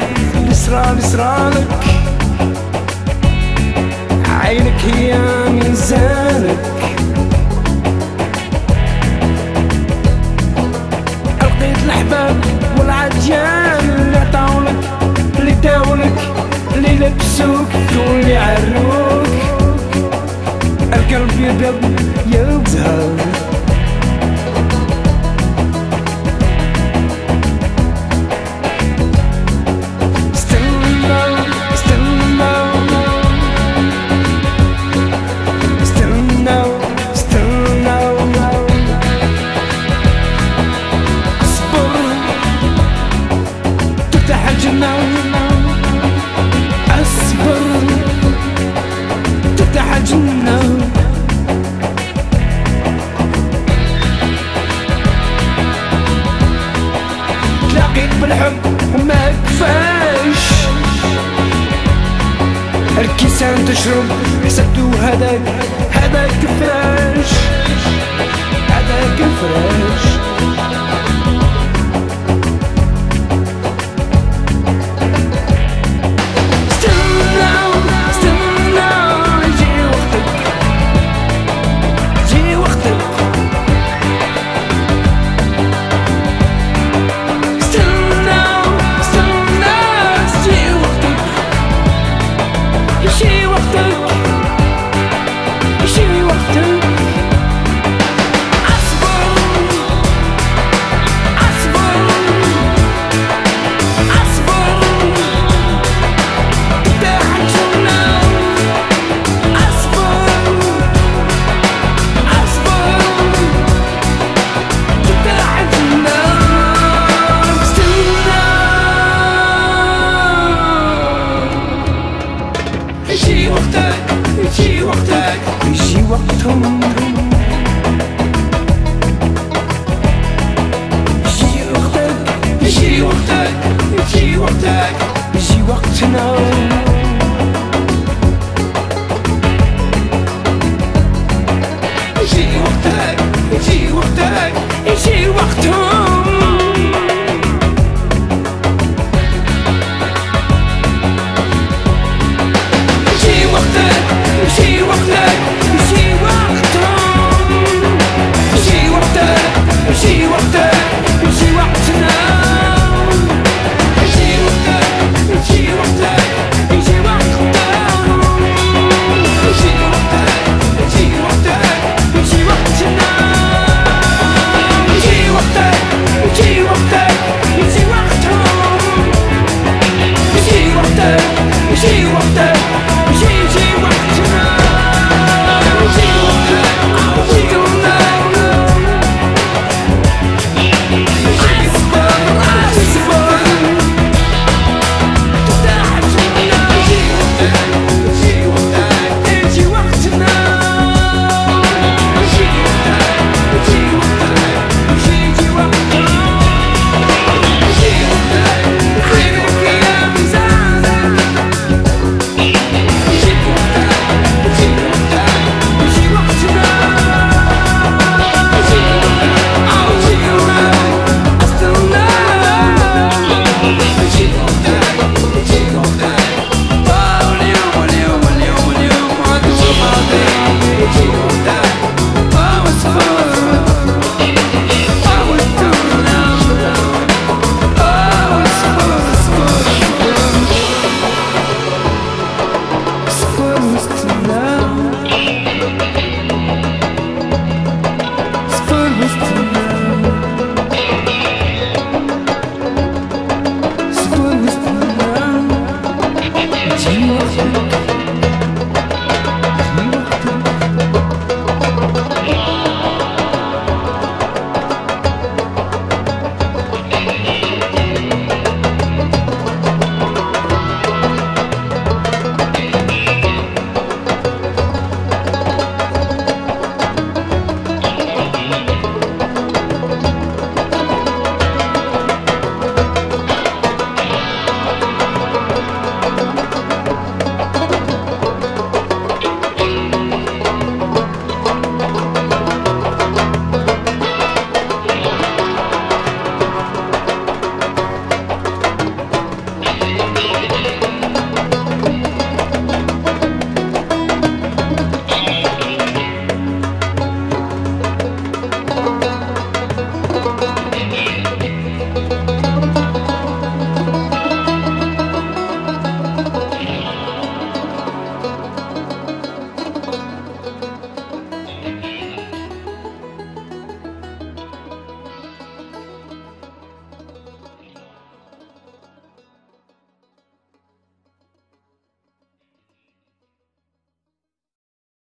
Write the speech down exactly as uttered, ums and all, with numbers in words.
الاسرار صرالك، عينك هي ميزانك، لقيت الأحباب والعديان اللي عطاولك، اللي داولك، اللي لبسوك واللي عروك، القلب يبيض يلتهب. أصبر تفتح الجنة، تلاقيت بالحب وما كفاش، الكيسان تشرب حسبتو هذاك هذاك فراش، هذاك فراش. يجي وقتك يجي وقتك يجي وقتهم، يجي وقتك يجي وقتك يجي وقتك يجي وقتنا. يجي وقتك يجي وقتك يجي وقتهم. يجي وقتك يجي وقتهم، يجي وقتك يجي وقتك يجي وقتنا. يجي وقتك يجي وقتك يجي وقتهم، يجي وقتك يجي وقتك يجي وقتنا. يجي وقتك يجي وقتك يجي وقتهم، يجي وقتك يجي وقتك